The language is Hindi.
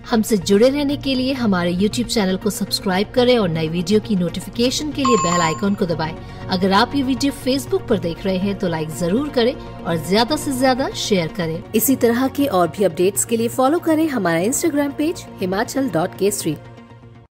हमसे जुड़े रहने के लिए हमारे YouTube चैनल को सब्सक्राइब करें और नई वीडियो की नोटिफिकेशन के लिए बेल आइकॉन को दबाएं। अगर आप ये वीडियो Facebook पर देख रहे हैं तो लाइक जरूर करें और ज्यादा से ज्यादा शेयर करें। इसी तरह के और भी अपडेट्स के लिए फॉलो करें हमारा Instagram पेज himachal.kesri।